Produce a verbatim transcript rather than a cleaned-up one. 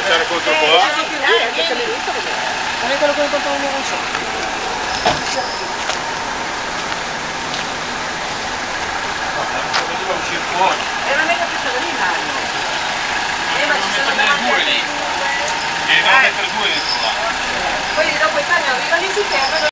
schiacciare contro qua. Non è quello che ho incontrato un arancione. Doveva uscire fuori. Era meglio che stava lì Mario. Eh, ma ci sono due lì. E devo mettere due dentro là. Poi dopo i cani arrivano lì si fermano.